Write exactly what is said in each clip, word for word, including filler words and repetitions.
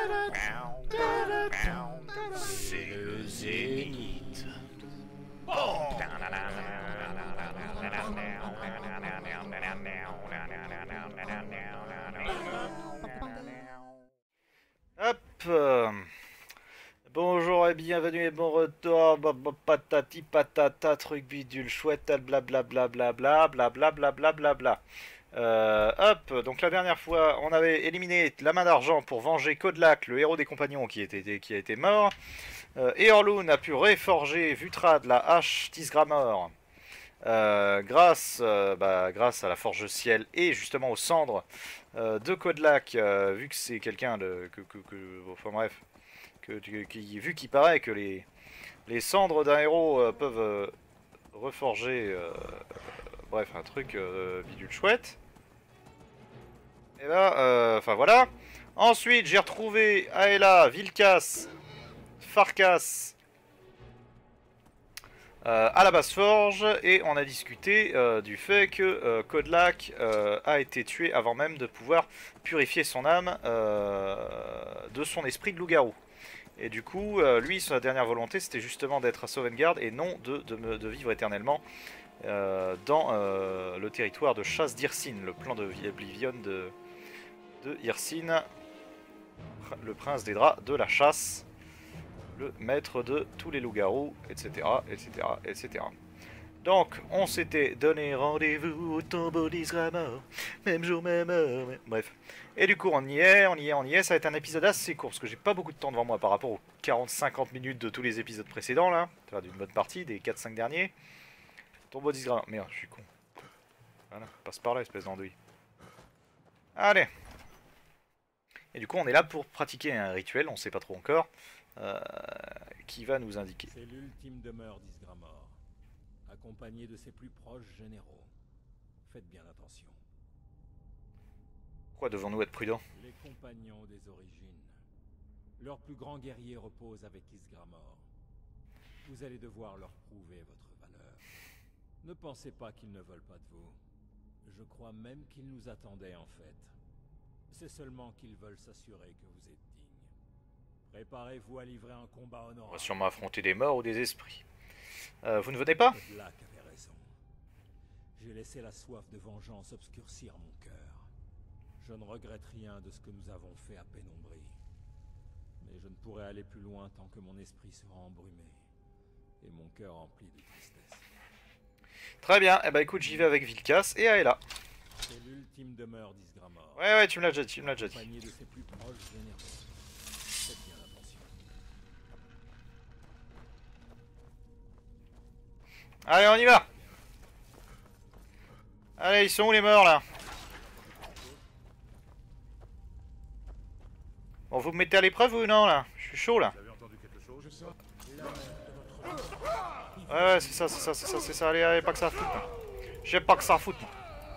C'est le zénith. Oh. Hop. euh, Bonjour et bienvenue et bon retour. Bah, bah, patati patata, truc bidule, chouette, blablabla, blablabla, blablabla, blablabla. Euh, hop, donc la dernière fois, on avait éliminé la main d'argent pour venger Kodlak, le héros des compagnons qui, était, qui a été mort. Euh, Eorlun a pu réforger Vutrad, la hache Tisgramor, euh, grâce, euh, bah, grâce à la forge ciel et justement aux cendres euh, de Kodlak, euh, vu que c'est quelqu'un de... Que, que, que, enfin bref, que, que, qui, vu qu'il paraît que les, les cendres d'un héros euh, peuvent euh, reforger, euh, bref, un truc euh, bidule chouette. Et là, enfin euh, voilà. Ensuite, j'ai retrouvé Aela, Vilkas, Farkas euh, à la basse forge et on a discuté euh, du fait que euh, Kodlak euh, a été tué avant même de pouvoir purifier son âme euh, de son esprit de loup-garou. Et du coup, euh, lui, sa dernière volonté, c'était justement d'être à Sovngarde et non de, de, de vivre éternellement euh, dans euh, le territoire de chasse d'Irsine, le plan de Oblivion de... de Hirsine, le prince des draps de la chasse, le maître de tous les loups-garous, et cetera, et cetera, et cetera. Donc, on s'était donné rendez-vous au tombeau d'Isgramor, même jour, même heure, mais... bref. Et du coup, on y est, on y est, on y est, ça va être un épisode assez court, parce que j'ai pas beaucoup de temps devant moi par rapport aux quarante à cinquante minutes de tous les épisodes précédents, là, enfin, d'une bonne partie, des quatre cinq derniers. Tombeau d'Isgramor, merde, je suis con. Voilà, passe par là, espèce d'andouille. Allez. Et du coup, on est là pour pratiquer un rituel, on sait pas trop encore, euh, qui va nous indiquer. C'est l'ultime demeure d'Isgramor, accompagné de ses plus proches généraux. Faites bien attention. Pourquoi devons-nous être prudents? Les compagnons des origines. Leur plus grand guerrier repose avec Isgramor. Vous allez devoir leur prouver votre valeur. Ne pensez pas qu'ils ne veulent pas de vous. Je crois même qu'ils nous attendaient en fait. C'est seulement qu'ils veulent s'assurer que vous êtes digne. Préparez-vous à livrer un combat honorable. On va sûrement affronter des morts ou des esprits. Euh, vous ne venez pas? Kodlak avait raison. J'ai laissé la soif de vengeance obscurcir mon cœur. Je ne regrette rien de ce que nous avons fait à Pénombrie. Mais je ne pourrai aller plus loin tant que mon esprit sera embrumé. Et mon cœur rempli de tristesse. Très bien, et eh bah ben, écoute, j'y vais avec Vilkas et Aela. C'est l'ultime demeure d'Isgramor. Ouais, ouais, tu me l'as déjà dit, tu me l'as déjà dit. Accompagné de ses plus proches généraux. Faites bien attention. Allez, on y va. Allez, ils sont où les morts là? Bon, vous me mettez à l'épreuve ou non là? Je suis chaud là. Ouais, ouais, c'est ça, c'est ça, c'est ça, c'est ça. Allez, allez, pas que ça foute. J'ai pas que ça foute. Moi.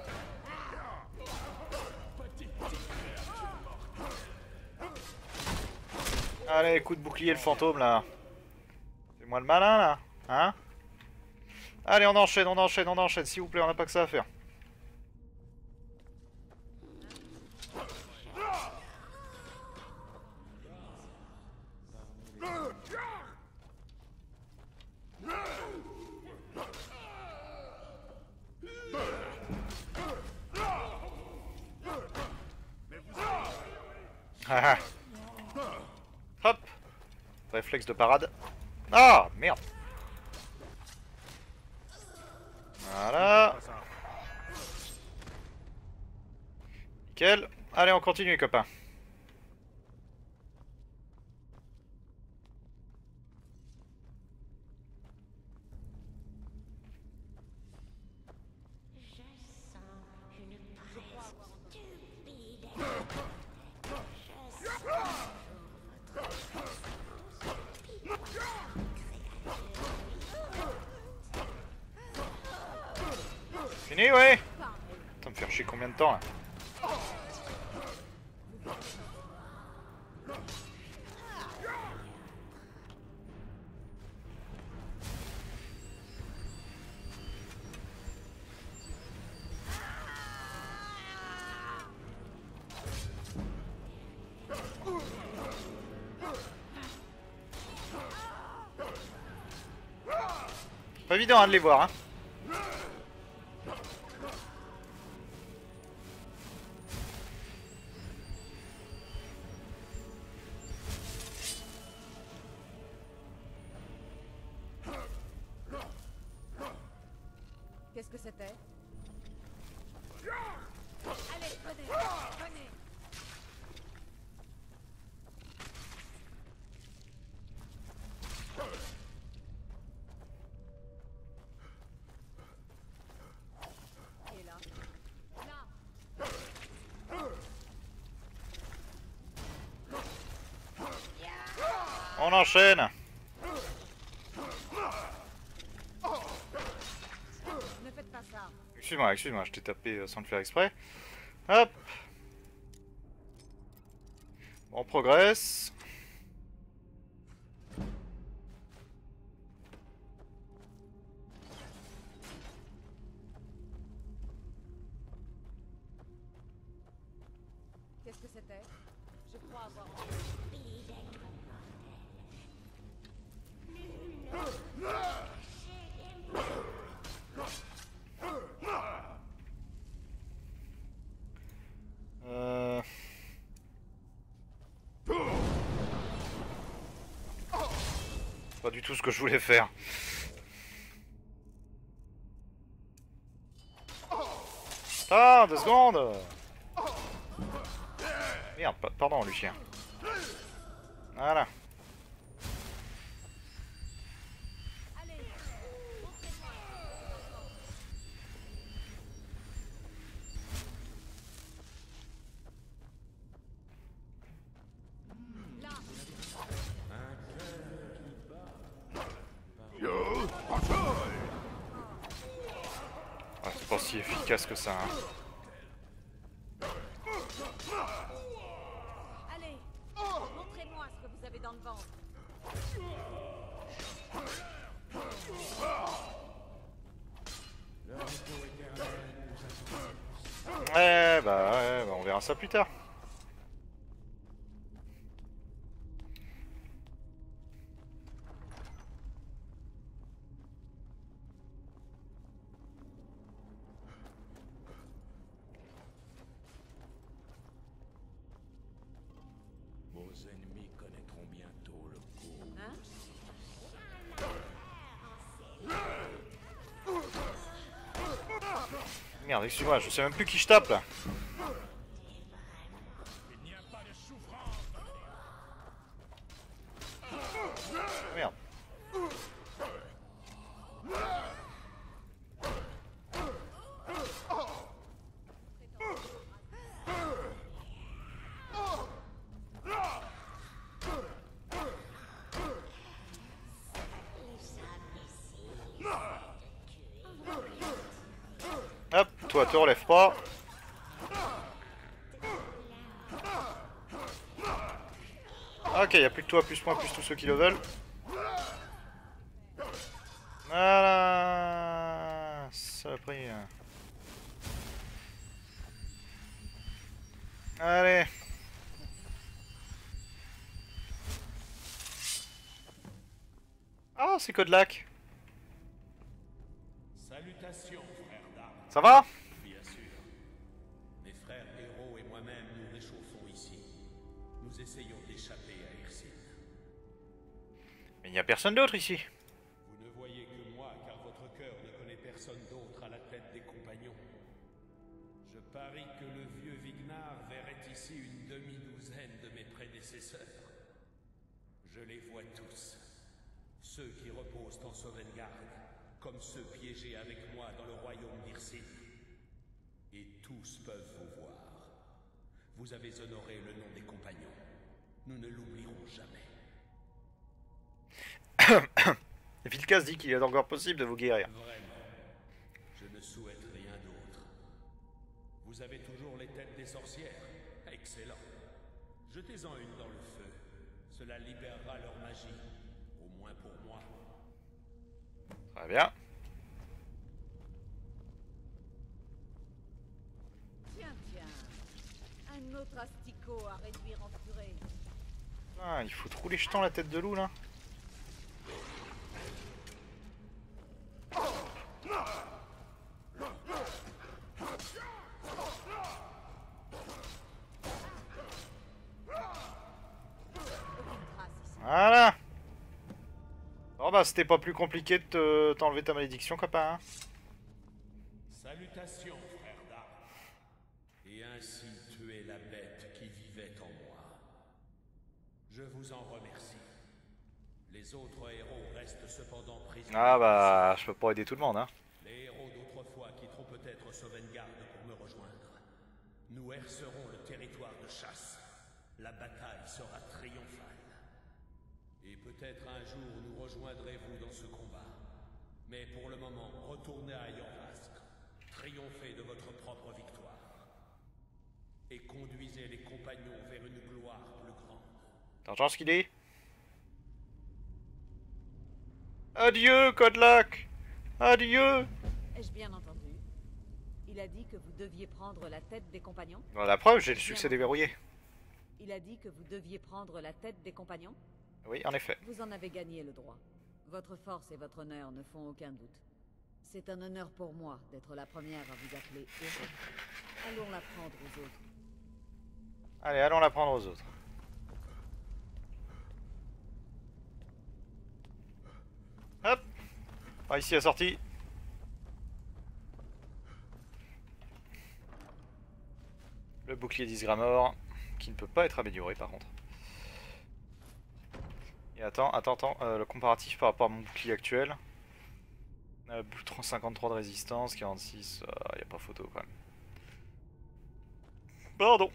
Allez, coup de bouclier le fantôme là. Fais-moi le malin là, hein? Allez, on enchaîne, on enchaîne, on enchaîne, s'il vous plaît, on n'a pas que ça à faire. Hop. Réflexe de parade. Ah, merde. Voilà. Nickel. Allez, on continue, copains. Fini, ouais. Attends, me faire chier combien de temps là? Pas évident hein, de les voir. Hein. Qu'est-ce que c'était? Allez, venez, venez. Et là, là. On enchaîne. Ne faites pas ça. Excuse-moi, excuse-moi, je t'ai tapé euh, sans le faire exprès. Hop. On progresse. Qu'est-ce que c'était? Je crois avoir... Euh... Pas du tout ce que je voulais faire. Ah, deux secondes. Merde, pa- pardon Lucien. Voilà. Allez, montrez-moi. Là. Ah, c'est pas si efficace que ça. Hein. Allez, montrez-moi ce que vous avez dans le ventre. Ouais, bah, ouais, bah on verra ça plus tard. Vos ennemis connaîtront bientôt le coup. Hein? Merde, excuse-moi, je sais même plus qui je tape là. Il n'y a pas de souffrance. Merde. Hop, toi te relève pas. Ok, y a plus que toi, plus moi, plus tous ceux qui le veulent. Voilà. Ça a pris. Allez. Ah, c'est Kodlak. Salutations, frères d'armes. Ça va? Bien sûr. Mes frères héros et moi-même nous réchauffons ici. Nous essayons d'échapper à Irsine. Mais il n'y a personne d'autre ici. Vous ne voyez que moi, car votre cœur ne connaît personne d'autre à la tête des compagnons. Je parie que le vieux Vignar verrait ici une demi-douzaine de mes prédécesseurs. Je les vois tous. Ceux qui reposent en Sovngarde, comme ceux piégés avec moi dans le royaume d'Irsine. Et tous peuvent vous voir. Vous avez honoré le nom des compagnons. Nous ne l'oublierons jamais. Vilkas dit qu'il est encore possible de vous guérir. Vraiment, je ne souhaite rien d'autre. Vous avez toujours les têtes des sorcières. Excellent. Jetez-en une dans le feu. Cela libérera leur magie. Au moins pour moi. Très bien. Tiens, tiens. Un autre asticot à réduire en purée. Ah, il faut trop les jetons la tête de loup là. bah c'était pas plus compliqué de t'enlever ta malédiction, copain. Hein. Salutations, frère d'armes. Et ainsi tuer la bête qui vivait en moi. Je vous en remercie. Les autres héros restent cependant prisonniers. Ah bah, je peux pas aider tout le monde, hein. Les héros d'autrefois quitteront peut-être Sovngarde pour me rejoindre. Nous hercerons le territoire de chasse. La bataille sera triomphale. Et peut-être un jour nous rejoindrez-vous dans ce combat. Mais pour le moment, retournez à Jorvask. Triomphez de votre propre victoire. Et conduisez les compagnons vers une gloire plus grande. T'entends ce qu'il dit? Adieu, Kodlak! Adieu! Ai-je bien entendu? Il a dit que vous deviez prendre la tête des compagnons? Bon, la preuve, j'ai le succès déverrouillé. Il a dit que vous deviez prendre la tête des compagnons? Oui, en effet. Vous en avez gagné le droit. Votre force et votre honneur ne font aucun doute. C'est un honneur pour moi d'être la première à vous appeler héros. Allons l'apprendre aux autres. Allez, allons l'apprendre aux autres. Hop! Ah, ici la sortie. Le bouclier d'Isgramor, qui ne peut pas être amélioré par contre. Et attends, attends, attends, euh, le comparatif par rapport à mon bouclier actuel. Euh, cinquante-trois de résistance, quarante-six, il euh, n'y a pas photo quand même. Pardon.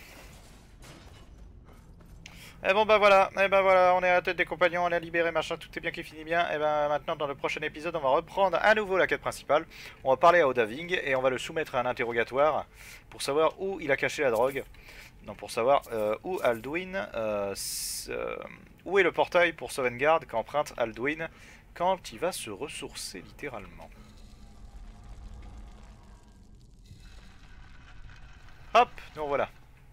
Et bon bah voilà, et ben voilà, on est à la tête des compagnons, on a libéré machin, tout est bien qui finit bien. Et ben maintenant dans le prochain épisode on va reprendre à nouveau la quête principale. On va parler à Odahviing et on va le soumettre à un interrogatoire pour savoir où il a caché la drogue. Non, pour savoir euh, où Alduin, euh, euh, où est le portail pour Sovngarde qu'emprunte Alduin quand il va se ressourcer littéralement. Hop, nous voilà.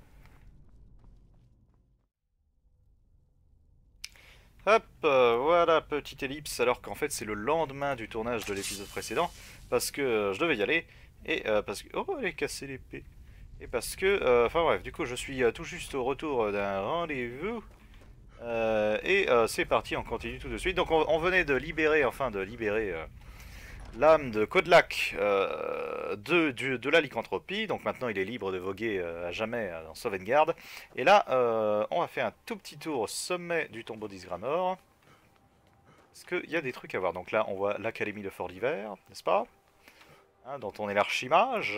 Hop, euh, voilà, petite ellipse, alors qu'en fait c'est le lendemain du tournage de l'épisode précédent, parce que euh, je devais y aller, et euh, parce que... Oh, elle est cassée l'épée. Et parce que... euh, Enfin bref, du coup je suis euh, tout juste au retour d'un rendez-vous, euh, et euh, c'est parti, on continue tout de suite. Donc on, on venait de libérer, enfin de libérer... Euh, l'âme de Kodlak euh, de, de, de la lycanthropie, donc maintenant il est libre de voguer euh, à jamais euh, dans Sovngarde. Et là, euh, on va faire un tout petit tour au sommet du tombeau d'Isgramor. Parce qu'il y a des trucs à voir. Donc là, on voit l'académie de Fort d'Hiver, n'est-ce pas, hein, dont on est l'archimage.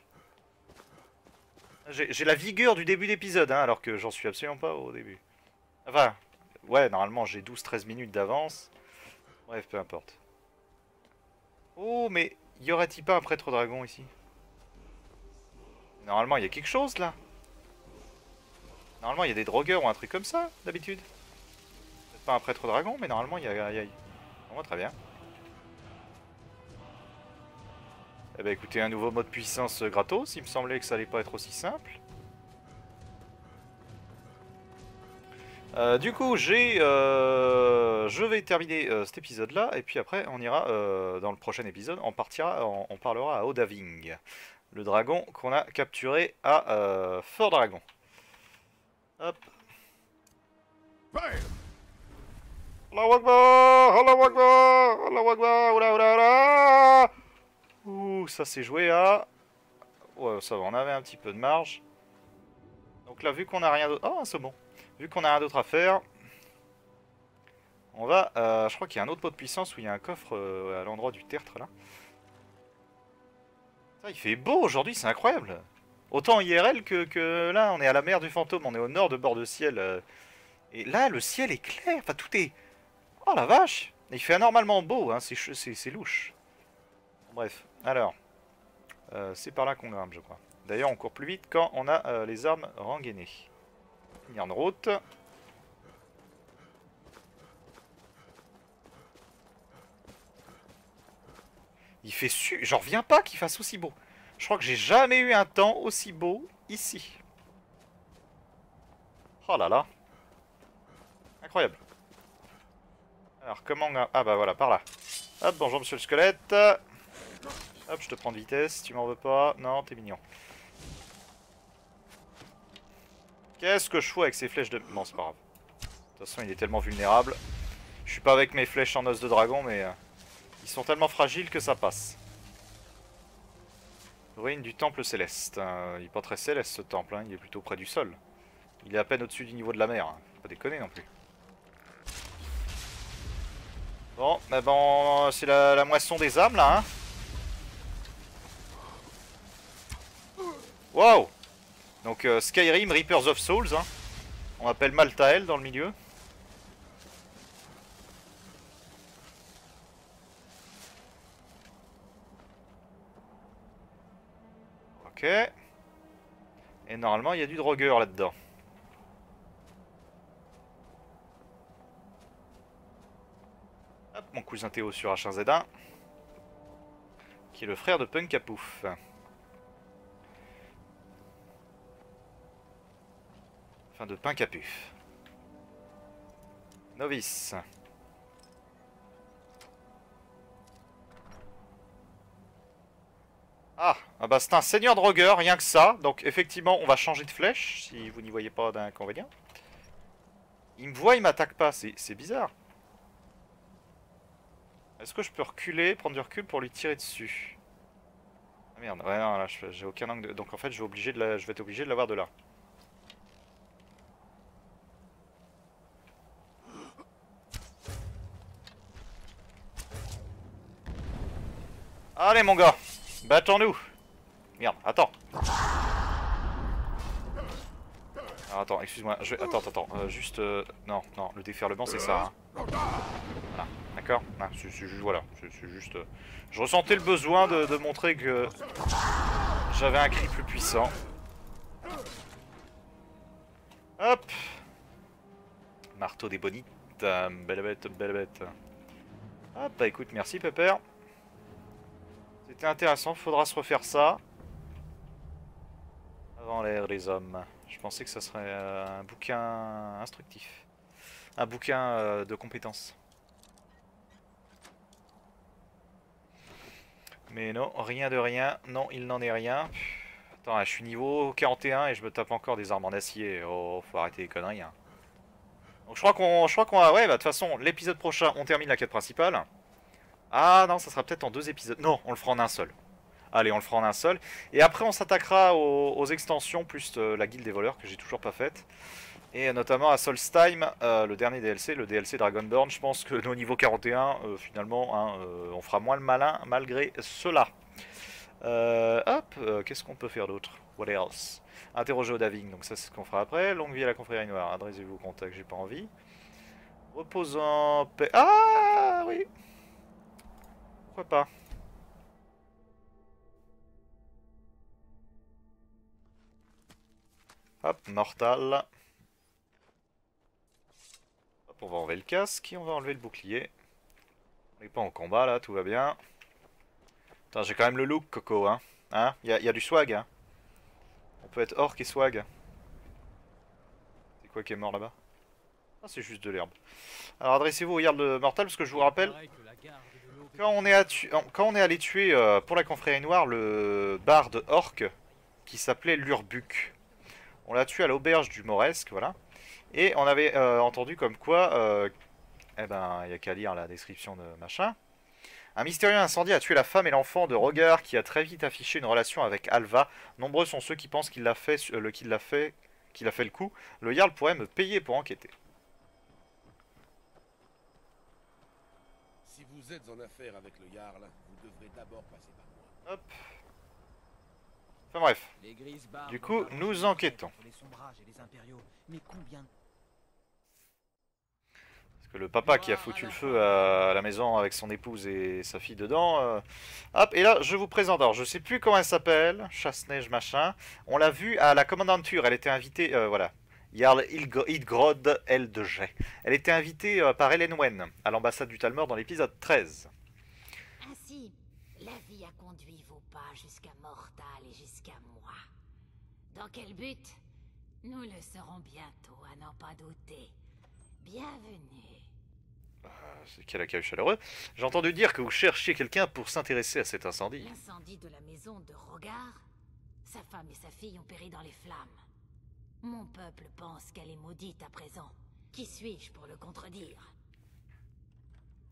J'ai la vigueur du début d'épisode, hein, alors que j'en suis absolument pas au début. Enfin, ouais, normalement j'ai douze treize minutes d'avance. Bref, peu importe. Oh, mais y aurait-il pas un prêtre dragon ici? Normalement, il y a quelque chose là. Normalement, il y a des drogueurs ou un truc comme ça, d'habitude. C'est pas un prêtre dragon, mais normalement, il y a... Y a... Bon, très bien. Eh ben, écoutez, un nouveau mode puissance gratos. Il me semblait que ça allait pas être aussi simple. Euh, du coup, j'ai, euh, je vais terminer euh, cet épisode-là, et puis après, on ira euh, dans le prochain épisode, on partira, on, on parlera à Odahviing, le dragon qu'on a capturé à euh, Fort Dragon. Hop. Allahu Akbar, Allahu Akbar, Allahu Akbar, oula oula oula. Ouh, ça s'est joué à... Ouais, ça va, on avait un petit peu de marge. Donc là, vu qu'on a rien d'autre... Oh, un saumon. Vu qu'on a rien d'autre à faire, on va... Euh, je crois qu'il y a un autre pot de puissance où il y a un coffre euh, à l'endroit du tertre, là. Ça, il fait beau aujourd'hui, c'est incroyable. Autant I R L que, que là, on est à la mer du fantôme, on est au nord de bord de ciel. Euh, et là, le ciel est clair, enfin tout est... Oh la vache! Il fait anormalement beau, hein, c'est louche. Bon, bref, alors... Euh, c'est par là qu'on grimpe, je crois. D'ailleurs, on court plus vite quand on a euh, les armes rengainées. Tenir de route. Il fait su... J'en reviens pas qu'il fasse aussi beau. Je crois que j'ai jamais eu un temps aussi beau ici. Oh là là. Incroyable. Alors, comment on... Ah bah voilà, par là. Hop, bonjour monsieur le squelette. Hop, je te prends de vitesse, tu m'en veux pas. Non, t'es mignon. Qu'est-ce que je fous avec ces flèches de... Bon, c'est pas grave. De toute façon, il est tellement vulnérable. Je suis pas avec mes flèches en os de dragon, mais euh, ils sont tellement fragiles que ça passe. Ruine du temple céleste. Euh, il est pas très céleste ce temple, hein, il est plutôt près du sol. Il est à peine au-dessus du niveau de la mer. Hein. Faut pas déconner non plus. Bon, bah bon, c'est la, la moisson des âmes là. Hein. Waouh! Donc euh, Skyrim, Reapers of Souls. Hein. On appelle Maltael dans le milieu. Ok. Et normalement, il y a du drogueur là-dedans. Hop, mon cousin Théo sur H un Z un. Qui est le frère de Punk à Pouf. Enfin, de Punk à Puf. Novice. Ah, ah bah c'est un seigneur drogueur, rien que ça. Donc effectivement, on va changer de flèche, si vous n'y voyez pas d'inconvénient. Il me voit, il m'attaque pas, c'est bizarre. Est-ce que je peux reculer, prendre du recul pour lui tirer dessus? Ah merde, ouais non, là j'ai aucun angle de... Donc en fait je vais, obligé de la... je vais être obligé de l'avoir de là. Allez mon gars, battons-nous. Merde, attends. Alors, attends, excuse-moi, je... attends, attends, attends, euh, juste... Euh... Non, non, le déferlement c'est ça. Hein. Voilà, d'accord ah, c'est juste, voilà, c'est juste... Euh... Je ressentais le besoin de, de montrer que j'avais un cri plus puissant. Hop. Marteau des bonites, euh, belle bête, belle bête. Hop, bah écoute, merci Pepper. C'était intéressant, faudra se refaire ça. Avant l'ère des hommes. Je pensais que ça serait euh, un bouquin instructif. Un bouquin euh, de compétences. Mais non, rien de rien. Non, il n'en est rien. Attends, je suis niveau quarante et un et je me tape encore des armes en acier. Oh, faut arrêter les conneries. Hein. Donc je crois qu'on je crois qu'on a... Ouais, bah de toute façon, l'épisode prochain, on termine la quête principale. Ah non, ça sera peut-être en deux épisodes. Non, on le fera en un seul. Allez, on le fera en un seul. Et après, on s'attaquera aux, aux extensions, plus euh, la guilde des voleurs, que j'ai toujours pas faite. Et notamment à Solstheim, euh, le dernier D L C, le D L C Dragonborn. Je pense que nos niveaux quarante et un, euh, finalement, hein, euh, on fera moins le malin malgré cela. Euh, hop, euh, qu'est-ce qu'on peut faire d'autre? What else? Interroger au Daving, donc ça c'est ce qu'on fera après. Longue vie à la confrérie noire, adressez-vous au contact, j'ai pas envie. Reposant paix. Ah oui! Pourquoi pas? Hop, mortal. Hop, on va enlever le casque et on va enlever le bouclier. On n'est pas en combat là, tout va bien. Putain, j'ai quand même le look, Coco, hein. Hein? Il y, y a du swag, hein. On peut être orc et swag. C'est quoi qui est mort là-bas? Ah, c'est juste de l'herbe. Alors, adressez-vous au Jarl Mortal, parce que je vous rappelle... Quand on est, à tu... quand on est allé tuer, euh, pour la confrérie noire, le barde orc, qui s'appelait Lurbuc. On l'a tué à l'auberge du Moresque, voilà. Et on avait euh, entendu comme quoi... Euh, eh ben, il n'y a qu'à lire la description de machin. Un mystérieux incendie a tué la femme et l'enfant de Rogar qui a très vite affiché une relation avec Alva. Nombreux sont ceux qui pensent qu'il l'a fait, euh, qu'il l'a fait, qu'il a fait le coup. Le Jarl pourrait me payer pour enquêter. Si vous êtes en affaire avec le Jarl, vous devrez d'abord passer par moi. Hop. Enfin bref. Du coup, nous enquêtons. Que le papa qui a foutu le feu à la maison avec son épouse et sa fille dedans. Euh... Hop, et là, je vous présente. Alors, je sais plus comment elle s'appelle. Chasse-neige, machin. On l'a vue à la commandanture. Elle était invitée, euh, voilà. Jarl Idgrod L de G. Elle était invitée euh, par Helen Wen à l'ambassade du Talmor dans l'épisode treize. Ainsi, la vie a conduit vos pas jusqu'à Mortal et jusqu'à moi. Dans quel but? Nous le saurons bientôt, à n'en pas douter. Bienvenue. C'est quel accueil chaleureux. J'ai entendu dire que vous cherchiez quelqu'un pour s'intéresser à cet incendie. L'incendie de la maison de Rogar? Sa femme et sa fille ont péri dans les flammes. Mon peuple pense qu'elle est maudite à présent. Qui suis-je pour le contredire?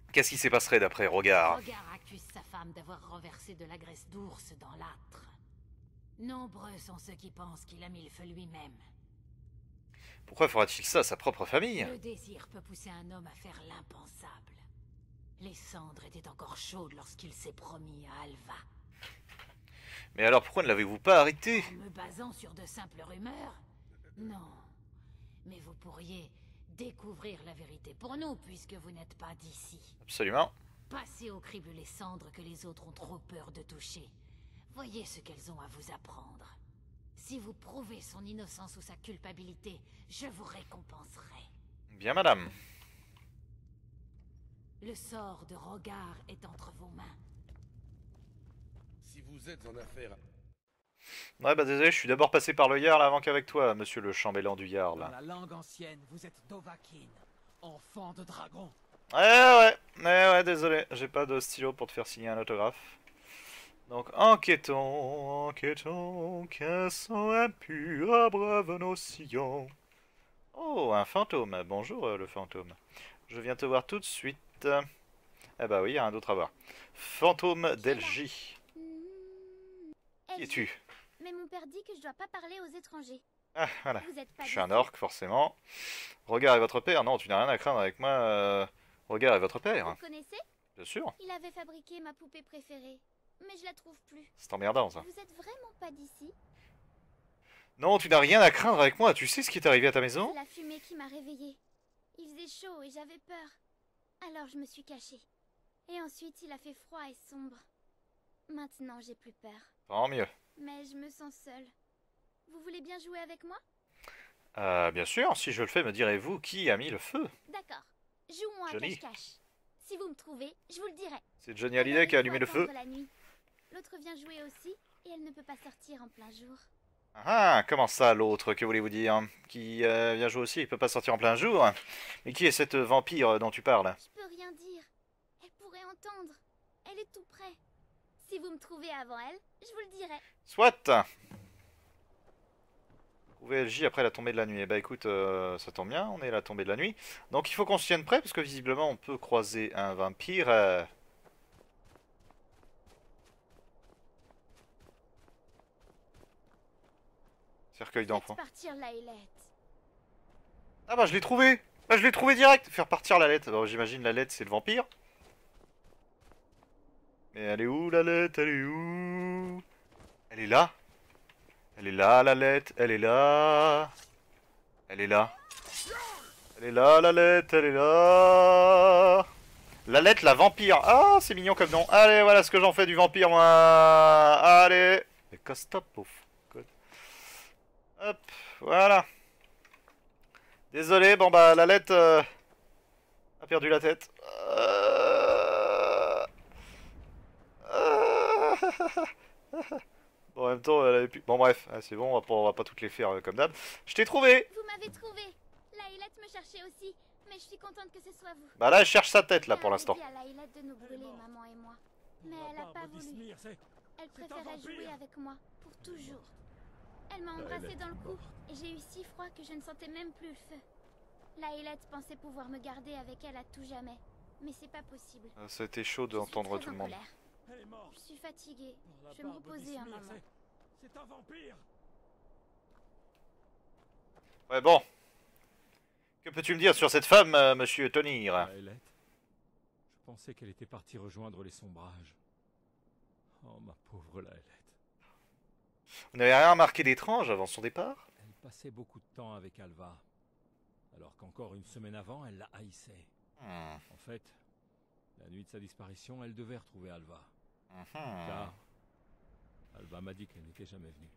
Qu'est-ce qui s'est passé d'après Rogar? Rogar accuse sa femme d'avoir renversé de la graisse d'ours dans l'âtre. Nombreux sont ceux qui pensent qu'il a mis le feu lui-même. Pourquoi fera-t-il ça à sa propre famille? Le désir peut pousser un homme à faire l'impensable. Les cendres étaient encore chaudes lorsqu'il s'est promis à Alva. Mais alors pourquoi ne l'avez-vous pas arrêté? En me basant sur de simples rumeurs? Non. Mais vous pourriez découvrir la vérité pour nous, puisque vous n'êtes pas d'ici. Absolument. Passez au crible les cendres que les autres ont trop peur de toucher. Voyez ce qu'elles ont à vous apprendre. Si vous prouvez son innocence ou sa culpabilité, je vous récompenserai. Bien, madame. Le sort de Rogar est entre vos mains. Si vous êtes en affaire... Ouais, bah désolé, je suis d'abord passé par le Jarl avant qu'avec toi, monsieur le chambellan du Jarl. Dans la langue ancienne, vous êtes Dovahkiin, enfant de dragon. Ouais, ouais, ouais, ouais, désolé, j'ai pas de stylo pour te faire signer un autographe. Donc, enquêtons, enquêtons, qu'un sang impur abreuve nos sillons. Oh, un fantôme, bonjour euh, le fantôme. Je viens te voir tout de suite. Eh bah oui, il y a rien d'autre à voir. Fantôme d'Elgie. Qui es-tu? Mais mon père dit que je dois pas parler aux étrangers. Ah, voilà. Vous êtes pas Je suis un d'ici. orc, forcément. Rogar est votre père? Non, tu n'as rien à craindre avec moi. Euh... Rogar est votre Vous père? le connaissez? Bien sûr. Il avait fabriqué ma poupée préférée. Mais je la trouve plus. C'est emmerdant, ça. Vous êtes vraiment pas d'ici? Non, tu n'as rien à craindre avec moi. Tu sais ce qui est arrivé à ta maison? C'est la fumée qui m'a réveillée. Il faisait chaud et j'avais peur. Alors je me suis cachée. Et ensuite il a fait froid et sombre. Maintenant j'ai plus peur. Tant mieux. Mais je me sens seule. Vous voulez bien jouer avec moi? Euh, bien sûr, si je le fais, me direz-vous qui a mis le feu? D'accord. Joue-moi à Johnny. cache-cache. Si vous me trouvez, je vous le dirai. C'est Johnny Hallyday qui a allumé le feu. La nuit. L'autre vient jouer aussi et elle ne peut pas sortir en plein jour. Ah, comment ça, l'autre, que voulez-vous dire? Qui euh, vient jouer aussi, il peut pas sortir en plein jour? Et qui est cette vampire dont tu parles? Je peux rien dire. Elle pourrait entendre. Elle est tout près. Si vous me trouvez avant elle, je vous le dirai. Soit. Trouver L J après la tombée de la nuit. Eh bah écoute, euh, ça tombe bien, on est à la tombée de la nuit. Donc il faut qu'on se tienne prêt, parce que visiblement on peut croiser un vampire. Euh... Cercueil d'enfant. Faites partir Laëlette. Ah bah je l'ai trouvé. Bah je l'ai trouvé direct. Faire partir la lettre. Alors j'imagine la lettre c'est le vampire. Mais elle est où la lettre? Elle est où? Elle est là. Elle est là la lettre. Elle est là. Elle est là. Elle est là la lettre. Elle est là. La lettre, la vampire. Ah c'est mignon comme nom. Allez voilà ce que j'en fais du vampire moi. Allez. Mais stop pauvre. Hop, voilà. Désolé, bon bah la lettre euh, a perdu la tête. Euh... Euh... Bon, en même temps, elle avait pu... Bon bref, ah, c'est bon, on va, pas, on va pas toutes les faire euh, comme d'hab. Je t'ai trouvé. Vous m'avez trouvé. Laëlette me cherchait aussi, mais je suis contente que ce soit vous. Bah là, elle cherche sa tête là pour Elle l'instant. avait dit à Laëlette de nous brûler, maman et moi. Mais elle a pas voulu. Elle préférait jouer avec moi, pour toujours. Elle m'a embrassé dans le cou, et j'ai eu si froid que je ne sentais même plus le feu. Laëlette pensait pouvoir me garder avec elle à tout jamais, mais c'est pas possible. Euh, Ça a été chaud Je suis d'entendre très tout le en monde. colère. Elle est morte. Je suis fatiguée. La Je vais me barbe reposer un d'Ismir, moment. c'est- C'est un vampire. Ouais, bon. Que peux-tu me dire sur cette femme, euh, monsieur Tonir? Laëlette, je pensais qu'elle était partie rejoindre les sombrages. Oh, ma pauvre Laëlette. Vous n'avez rien remarqué d'étrange avant son départ? Elle passait beaucoup de temps avec Alva, alors qu'encore une semaine avant, elle la haïssait. Hmm. En fait, la nuit de sa disparition, elle devait retrouver Alva. Mhm. Car Alva m'a dit qu'elle n'était jamais venue.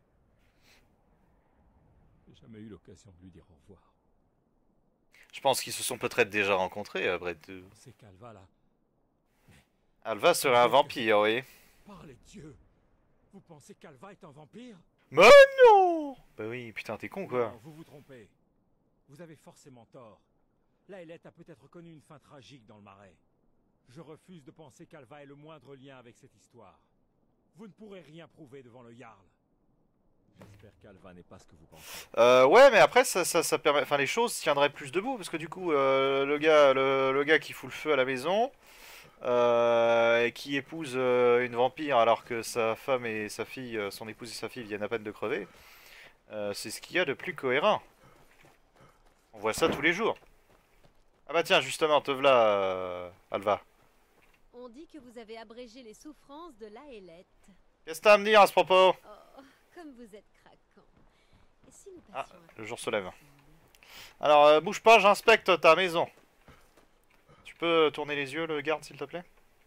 J'ai jamais eu l'occasion de lui dire au revoir. Je pense qu'ils se sont peut-être déjà rencontrés, après tout. C'est qu'Alva, là, Alva serait un vampire, oui. par les dieux, vous pensez qu'Alva est un vampire? Mais non! Bah oui, putain, t'es con quoi. Non, vous vous trompez. Vous avez forcément tort. Laëlette a peut-être connu une fin tragique dans le marais. Je refuse de penser qu'Alva ait le moindre lien avec cette histoire. Vous ne pourrez rien prouver devant le Jarl. J'espère qu'Alva n'est pas ce que vous pensez. Euh, ouais, mais après, ça, ça, ça permet... Enfin, les choses tiendraient plus debout, parce que du coup, euh, le gars le, le gars qui fout le feu à la maison, euh, qui épouse euh, une vampire alors que sa femme et sa fille, euh, son épouse et sa fille viennent à peine de crever, euh, c'est ce qu'il y a de plus cohérent. On voit ça tous les jours. Ah bah tiens, justement, te voilà, euh, Alva. On dit que vous avez abrégé les souffrances de Laëlette. Qu'est-ce que t'as à me dire à ce propos? Oh, comme vous êtes craquant. Et si nous Ah, passions un le peu jour de se lève. temps Alors, euh, bouge pas, j'inspecte ta maison. Tu peux tourner les yeux, le garde, s'il te plaît?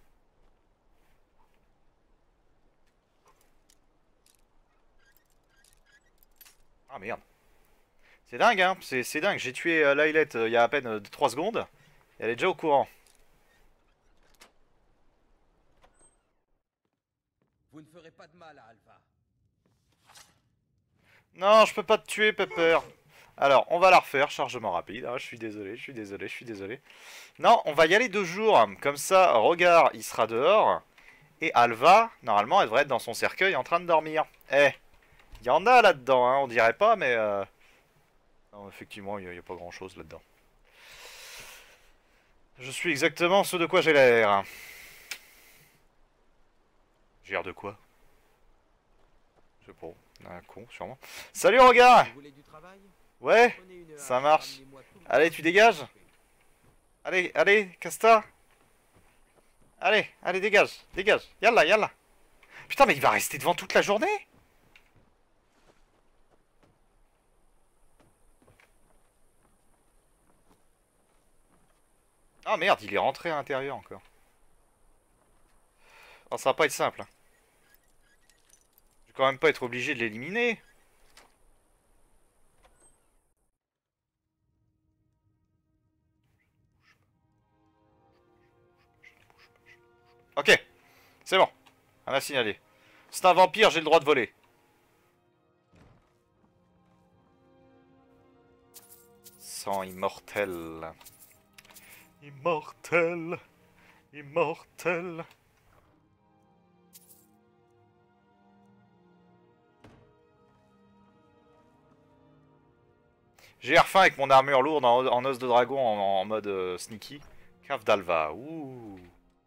Ah merde. C'est dingue, hein, c'est dingue. J'ai tué euh, Laëlette euh, il y a à peine euh, trois secondes. Et elle est déjà au courant. Vous ne ferez pas de mal à Alva. Non, je peux pas te tuer, Pepper. Alors, on va la refaire, chargement rapide. Ah, je suis désolé, je suis désolé, je suis désolé. Non, on va y aller deux jours. Comme ça, Regard, il sera dehors. Et Alva, normalement, elle devrait être dans son cercueil en train de dormir. Eh, il y en a là-dedans, hein, on dirait pas, mais... Euh... Non, effectivement, il n'y a, a pas grand-chose là-dedans. Je suis exactement ce de quoi j'ai l'air. J'ai l'air de quoi? Je sais pas, un con, sûrement. Salut, Regard! Vous voulez du travail? Ouais, Prenez une ça hache, marche. ramenez-moi tout le Allez, bois tu que vous dégages. trouvez. Allez, allez, casse-toi. Allez, allez, dégage, dégage. Yalla, yalla. Putain, mais il va rester devant toute la journée? Ah merde, il est rentré à l'intérieur encore. Oh, ça va pas être simple. hein. Je vais quand même pas être obligé de l'éliminer. Ok, c'est bon. On a signalé. C'est un vampire, j'ai le droit de voler. Sang immortel. Immortel. Immortel. J'ai air fin avec mon armure lourde en, en os de dragon en, en mode euh, sneaky. Cave d'Alva. Ouh.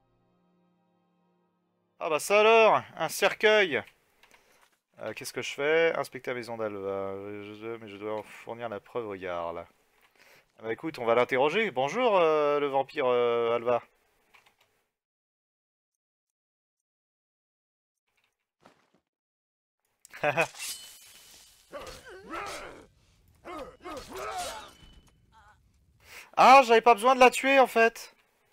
Ah bah ça alors, un cercueil. Euh, Qu'est-ce que je fais? Inspecter la maison d'Alva. Je- Mais je dois en fournir la preuve, regarde là. Ah bah écoute, on va l'interroger. Bonjour euh, le vampire euh, Alva. Ah, j'avais pas besoin de la tuer en fait.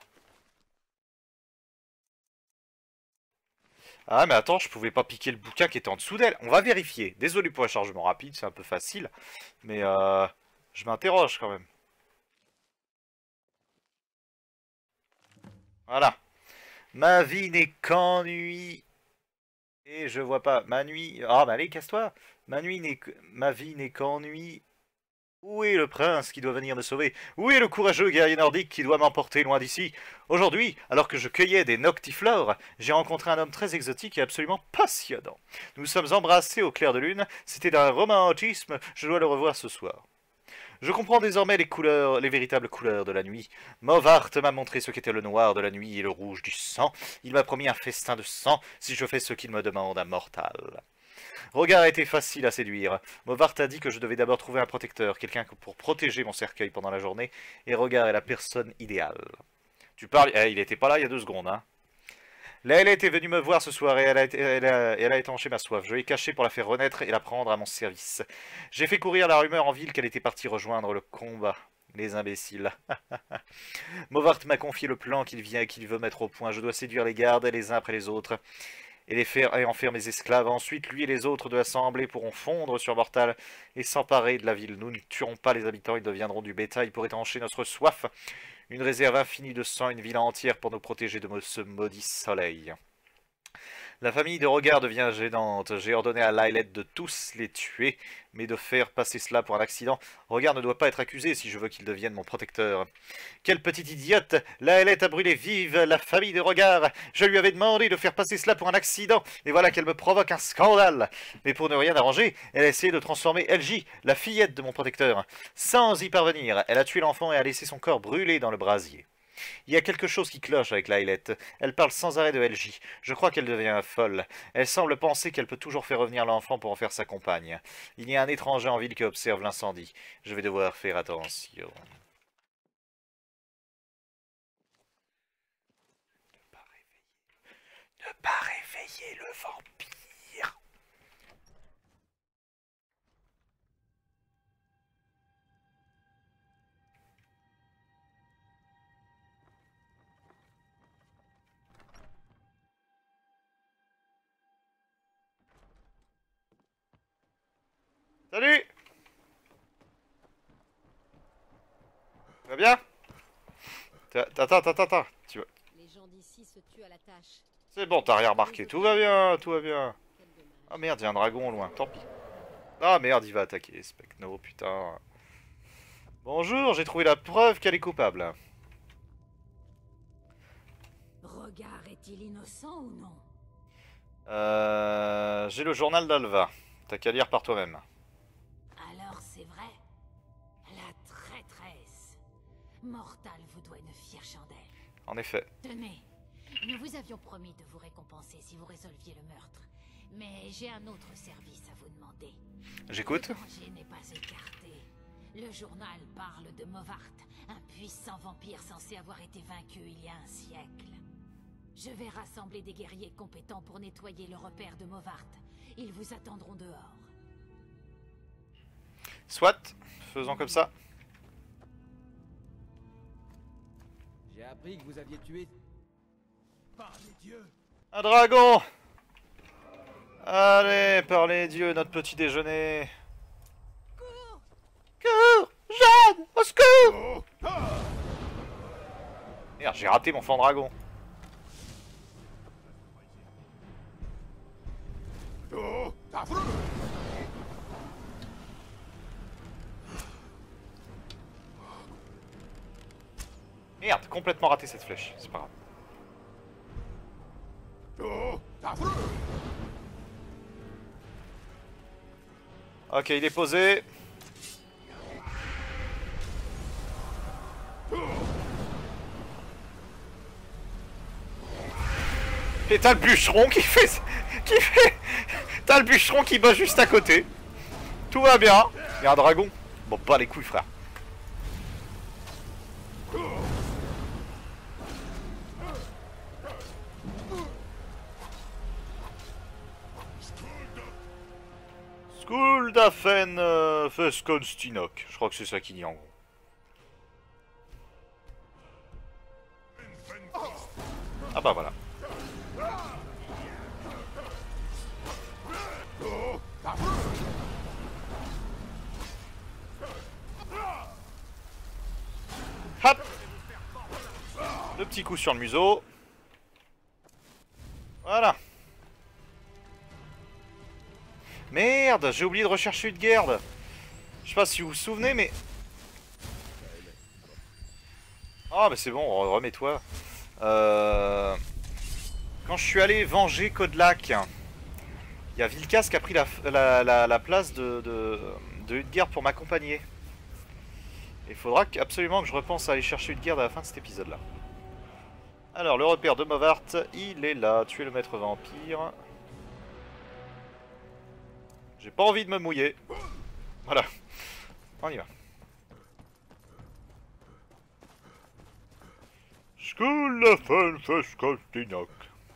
Ah mais attends, je pouvais pas piquer le bouquin qui était en dessous d'elle. On va vérifier. Désolé pour le chargement rapide, c'est un peu facile. Mais euh, je m'interroge quand même. Voilà. Ma vie n'est qu'ennui. Et je vois pas. Ma nuit... Ah bah allez, casse-toi. Ma nuit n'est que... Ma vie n'est qu'ennui. Où est le prince qui doit venir me sauver? Où est le courageux guerrier nordique qui doit m'emporter loin d'ici? Aujourd'hui, alors que je cueillais des noctiflores, j'ai rencontré un homme très exotique et absolument passionnant. Nous sommes embrassés au clair de lune, c'était d'un romantisme, je dois le revoir ce soir. Je comprends désormais les couleurs, les véritables couleurs de la nuit. Movart m'a montré ce qu'était le noir de la nuit et le rouge du sang. Il m'a promis un festin de sang si je fais ce qu'il me demande, un mortal. Regard a été facile à séduire. Movart a dit que je devais d'abord trouver un protecteur, quelqu'un pour protéger mon cercueil pendant la journée, et Regard est la personne idéale. Tu parles... Eh, il était pas là il y a deux secondes, hein. Laëlette est venue me voir ce soir et elle a, été, elle, a, elle a étanché ma soif. Je l'ai cachée pour la faire renaître et la prendre à mon service. J'ai fait courir la rumeur en ville qu'elle était partie rejoindre le combat. Les imbéciles. Movart m'a confié le plan qu'il vient et qu'il veut mettre au point. Je dois séduire les gardes les uns après les autres. Et, les faire, et en faire mes esclaves. Ensuite, lui et les autres de l'Assemblée pourront fondre sur Mortal et s'emparer de la ville. Nous ne tuerons pas les habitants, ils deviendront du bétail pour étancher notre soif. Une réserve infinie de sang, une ville entière pour nous protéger de ce maudit soleil. La famille de Regard devient gênante. J'ai ordonné à Laëlette de tous les tuer, mais de faire passer cela pour un accident. Regard ne doit pas être accusé si je veux qu'il devienne mon protecteur. Quelle petite idiote! Laëlette a brûlé vive la famille de Regard. Je lui avais demandé de faire passer cela pour un accident, et voilà qu'elle me provoque un scandale. Mais pour ne rien arranger, elle a essayé de transformer L J, la fillette de mon protecteur. Sans y parvenir, elle a tué l'enfant et a laissé son corps brûler dans le brasier. Il y a quelque chose qui cloche avec Lilith. Elle parle sans arrêt de L J. Je crois qu'elle devient folle. Elle semble penser qu'elle peut toujours faire revenir l'enfant pour en faire sa compagne. Il y a un étranger en ville qui observe l'incendie. Je vais devoir faire attention. Ne pas réveiller, ne pas réveiller le vampire. Salut! Tu vas bien? Attends, attends, attends, tu vas... Les gens d'ici se tuent à la tâche. C'est bon, t'as rien remarqué. Tout va bien, tout va bien. Ah merde, il y a un dragon au loin, tant pis. Ah merde, il va attaquer, Specno, putain. Bonjour, j'ai trouvé la preuve qu'elle est coupable. Regard est-il innocent ou non? Euh... J'ai le journal d'Alva. T'as qu'à lire par toi-même. Alors c'est vrai. La traîtresse. Mortal vous doit une fière chandelle. En effet. Tenez, nous vous avions promis de vous récompenser si vous résolviez le meurtre. Mais j'ai un autre service à vous demander. J'écoute. Le danger n'est pas écarté. Le journal parle de Movart, un puissant vampire censé avoir été vaincu il y a un siècle. Je vais rassembler des guerriers compétents pour nettoyer le repère de Movart. Ils vous attendront dehors. Soit, faisons comme ça. J'ai appris que vous aviez tué... Par les dieux! Un dragon! Allez, par les dieux, notre petit déjeuner. Cours! Cours! Jeanne! Au secours! Merde, j'ai raté mon fan dragon. Merde, complètement raté cette flèche, c'est pas grave. Ok, il est posé. Et t'as le bûcheron qui fait... qui fait... T'as le bûcheron qui bat juste à côté. Tout va bien. Il y a un dragon. Bon, pas les couilles, frère. Skuldafen euh, Feskonstinock. Je crois que c'est ça qu'il dit en gros. Ah bah voilà. Hop. Le petit coup sur le museau. Voilà. Merde, j'ai oublié de rechercher une garde. Je sais pas si vous vous souvenez, mais... Ah, mais c'est bon, remets-toi. Euh... Quand je suis allé venger Kodlak, il y a Vilkas qui a pris la, la, la, la place de, de, de Utgard pour m'accompagner. Il faudra absolument que je repense à aller chercher Utgard à la fin de cet épisode-là. Alors, le repère de Movart, il est là. Tuer le maître vampire. J'ai pas envie de me mouiller. Voilà. On y va. Skuldafen Feskonstinock.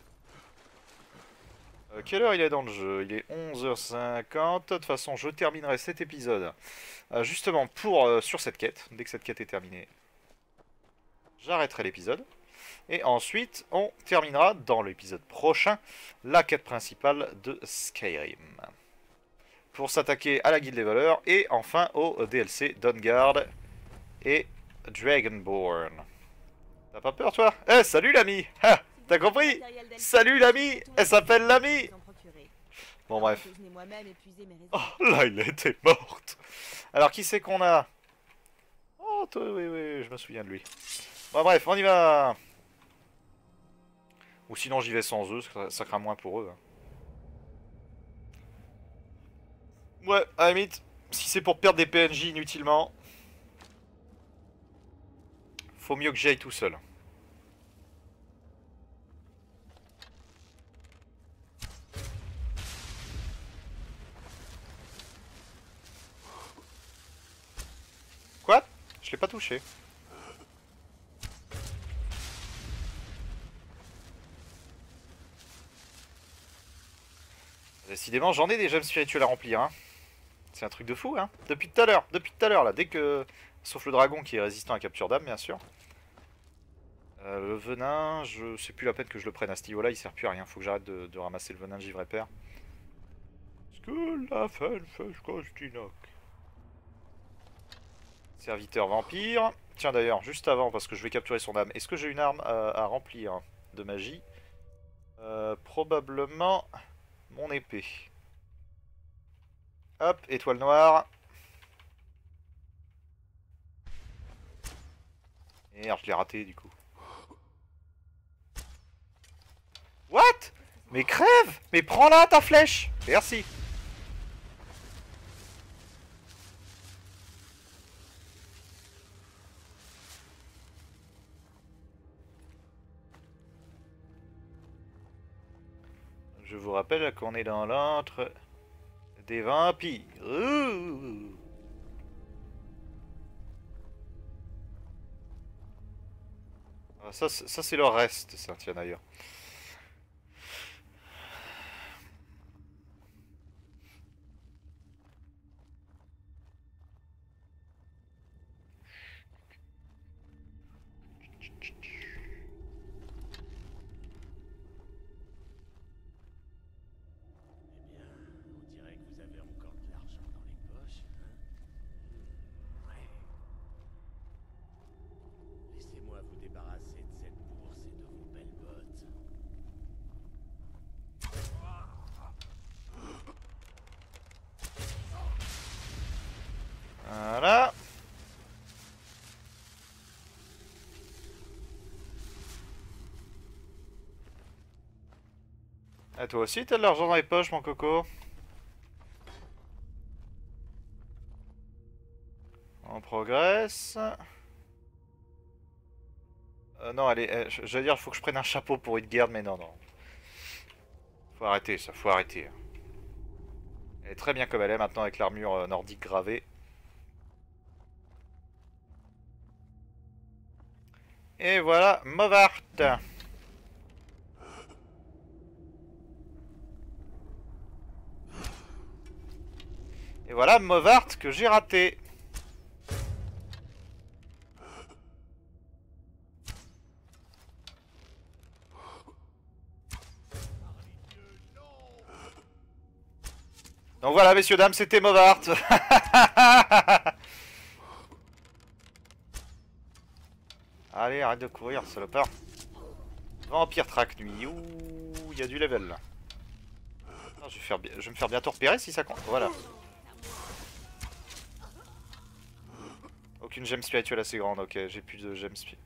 Euh, quelle heure il est dans le jeu? Il est onze heures cinquante. De toute façon, je terminerai cet épisode euh, justement pour euh, sur cette quête. Dès que cette quête est terminée, j'arrêterai l'épisode. Et ensuite, on terminera dans l'épisode prochain la quête principale de Skyrim. Pour s'attaquer à la guilde des voleurs et enfin au D L C Dawnguard et Dragonborn. T'as pas peur toi? Eh, salut l'ami! Ah, t'as compris? Salut l'ami! Elle s'appelle l'ami! Bon bref. Oh, là il était morte! Alors qui c'est qu'on a? Oh, toi, oui, oui, je me souviens de lui. Bon bref, on y va! Ou sinon j'y vais sans eux, ça craint moins pour eux. Ouais, à la limite, si c'est pour perdre des P N J inutilement, faut mieux que j'y aille tout seul. Je l'ai pas touché. Décidément, j'en ai des gemmes spirituelles à remplir. Hein. C'est un truc de fou. Hein. Depuis tout à l'heure. Depuis tout à l'heure, là. Dès que... Sauf le dragon qui est résistant à capture d'âme, bien sûr. Euh, le venin, je c'est plus la peine que je le prenne à ce niveau-là. Il sert plus à rien. Faut que j'arrête de, de ramasser le venin de givre père. Parce que la fin fait Kostinoc. Serviteur vampire. Tiens d'ailleurs, juste avant, parce que je vais capturer son âme. Est-ce que j'ai une arme à, à remplir de magie? euh, Probablement mon épée. Hop, étoile noire. Merde, je l'ai raté du coup. What? Mais crève! Mais prends-la ta flèche! Merci. Je vous rappelle qu'on est dans l'antre des vampires. Ouh. Ah, ça, ça c'est le reste, ça, tiens d'ailleurs. Voilà. Et toi aussi, t'as de l'argent dans les poches, mon coco. On progresse. Euh, non, allez, euh, j'allais dire, il faut que je prenne un chapeau pour une garde, mais non, non. Faut arrêter ça, faut arrêter. Elle est très bien comme elle est maintenant avec l'armure euh, nordique gravée. Et voilà, Mauvart. Et voilà, Mauvart que j'ai raté. Donc voilà, messieurs, dames, c'était Mauvart. Allez, arrête de courir, salopard. Vampire track nuit. Ouh, il y a du level là. Non, je, vais faire, je vais me faire bientôt repérer si ça compte. Voilà. Aucune gemme spirituelle assez grande. Ok, j'ai plus de gemmes spirituelles.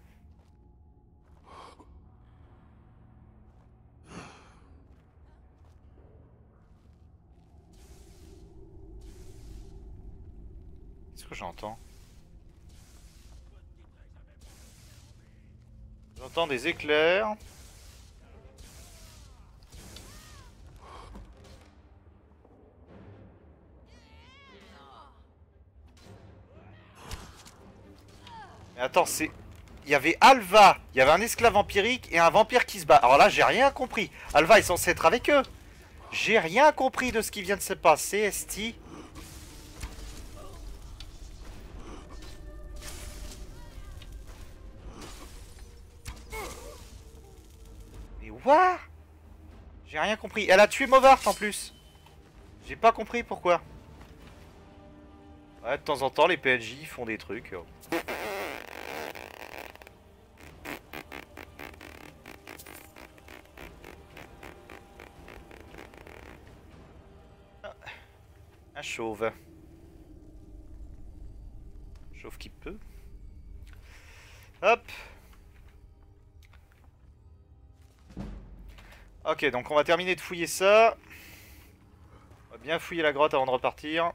Qu'est-ce que j'entends? J'entends des éclairs. Mais attends, c'est... Il y avait Alva, il y avait un esclave vampirique et un vampire qui se bat. Alors là, j'ai rien compris. Alva est censé être avec eux. J'ai rien compris de ce qui vient de se passer, Esti. Mais what? J'ai rien compris. Elle a tué Mauvart en plus. J'ai pas compris pourquoi. Ouais, de temps en temps, les P N J font des trucs. Un chauve. Chauve qui peut. Hop. Ok, donc on va terminer de fouiller ça. On va bien fouiller la grotte avant de repartir.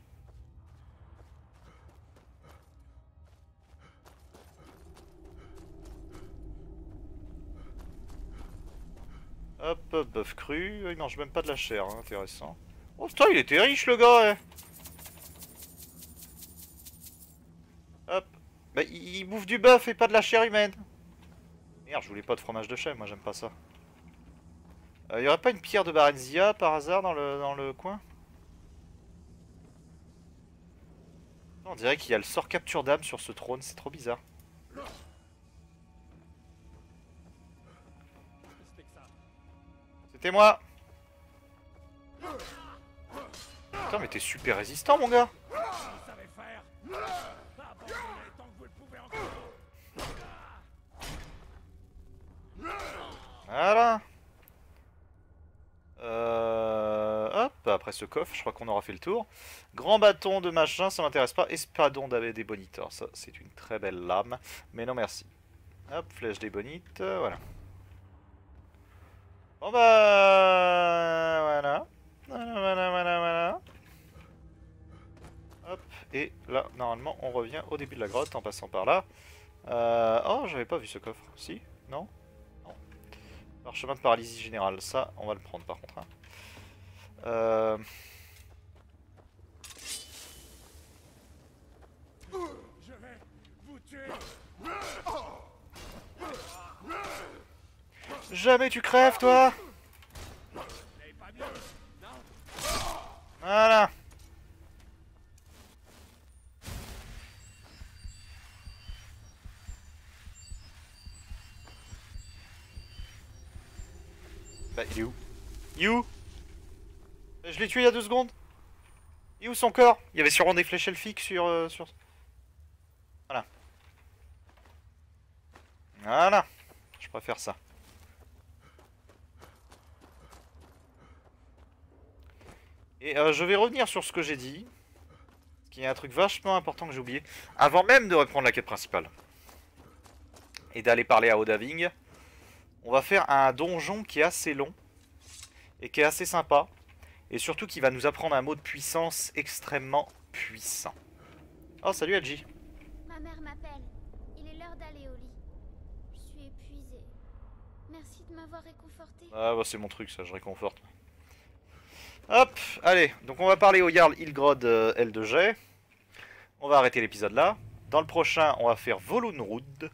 Hop, bœuf cru. Il mange même pas de la chair, hein, intéressant. Oh putain, il était riche le gars, hein. Hop, Bah, il, il bouffe du bœuf et pas de la chair humaine. Merde, je voulais pas de fromage de chèvre, moi j'aime pas ça. Euh, y aurait pas une pierre de Barenzia par hasard dans le, dans le coin? On dirait qu'il y a le sort capture d'âme sur ce trône, c'est trop bizarre. C'était moi. Putain mais t'es super résistant mon gars. Voilà. Euh, hop, après ce coffre, je crois qu'on aura fait le tour. Grand bâton de machin, ça m'intéresse pas. Espadon des bonites, ça c'est une très belle lame. Mais non merci. Hop, flèche des bonites, euh, voilà. Bon bah... Voilà. Voilà, voilà, voilà, voilà. Hop, et là, normalement, on revient au début de la grotte en passant par là. Euh... Oh, j'avais pas vu ce coffre. Si? Non? Non. Parchemin de paralysie générale, ça, on va le prendre par contre. Hein. Euh... Je vais vous tuer. Jamais tu crèves, toi! Voilà! Bah, il est où? Il est où? Je l'ai tué il y a deux secondes. Il est où son corps? Il y avait sûrement des flèches elfiques sur... Euh, sur... Voilà. Voilà. Je préfère ça. Et euh, je vais revenir sur ce que j'ai dit. Parce qu'il y a un truc vachement important que j'ai oublié. Avant même de reprendre la quête principale. Et d'aller parler à Odahviing. On va faire un donjon qui est assez long. Et qui est assez sympa. Et surtout qui va nous apprendre un mot de puissance extrêmement puissant. Oh salut Adji. Ma mère m'appelle. Il est l'heure d'aller au lit. Je suis épuisée. Merci de m'avoir réconfortée. Ah bah c'est mon truc ça, je réconforte. Hop, allez, donc on va parler au Jarl Ilgrod euh, L deux G. On va arrêter l'épisode là. Dans le prochain, on va faire Volunrud.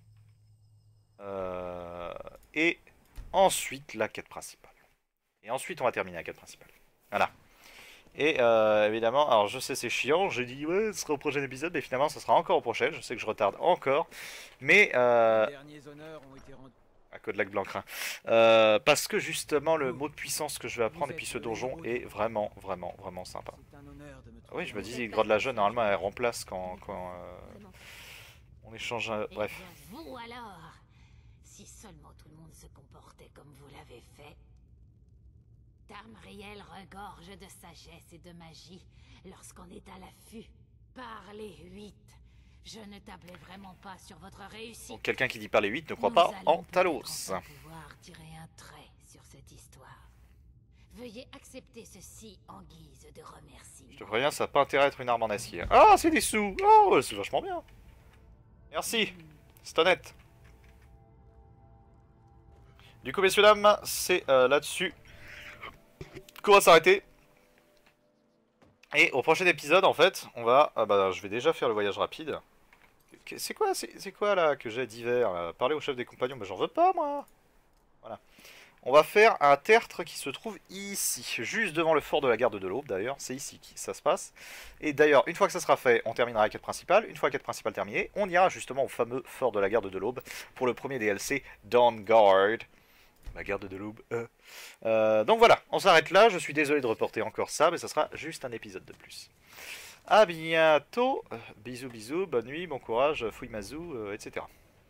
Euh, et ensuite la quête principale. Et ensuite on va terminer la quête principale. Voilà. Et euh, évidemment, alors je sais c'est chiant, j'ai dit ouais ce sera au prochain épisode, mais finalement ça sera encore au prochain, je sais que je retarde encore. Mais euh... Les derniers honneurs ont été rendus. à Codelac Blancrin. Euh, parce que justement le mot de puissance que je vais apprendre et puis ce donjon est vraiment vraiment vraiment sympa. Ah oui je me dis Grotte de la Jeune normalement elle remplace quand, quand euh, on échange un... bref. Et bien vous alors, si seulement tout le monde se comportait comme vous l'avez fait. Tamriel regorge de sagesse et de magie lorsqu'on est à l'affût. Par les huit. Je ne tablais vraiment pas sur votre réussite. Donc quelqu'un qui dit pas les huit ne croit pas en Talos. Pouvoir tirer un trait sur cette histoire. Veuillez accepter ceci en guise de remerciement. Je te préviens, ça n'a pas intérêt à être une arme en acier. Ah, c'est des sous. Oh, c'est vachement bien. Merci. C'est honnête. Du coup, messieurs, dames, c'est euh, là-dessus qu'on va s'arrêter. Et au prochain épisode, en fait, on va... Ah bah, je vais déjà faire le voyage rapide. C'est quoi, c'est quoi là que j'ai d'hiver? Parler au chef des compagnons, bah j'en veux pas moi. Voilà. On va faire un tertre qui se trouve ici, juste devant le fort de la garde de l'Aube d'ailleurs, c'est ici que ça se passe. Et d'ailleurs, une fois que ça sera fait, on terminera la quête principale. Une fois la quête principale terminée, on ira justement au fameux fort de la garde de l'Aube pour le premier D L C Dawnguard. La garde de l'Aube. Euh. Euh, donc voilà, on s'arrête là, je suis désolé de reporter encore ça, mais ça sera juste un épisode de plus. A bientôt, euh, bisous bisous, bonne nuit, bon courage, fouille mazou, euh, et cetera.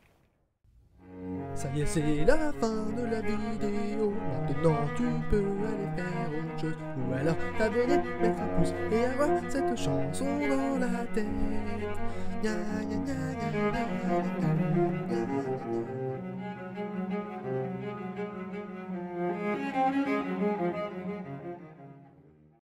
Ça y est, c'est la fin de la vidéo. Maintenant tu peux aller faire autre chose. Ou alors t'abonner, mettre un pouce et avoir cette chanson dans la tête. Gna, gna, gna, gna, gna, gna, gna, gna, gna.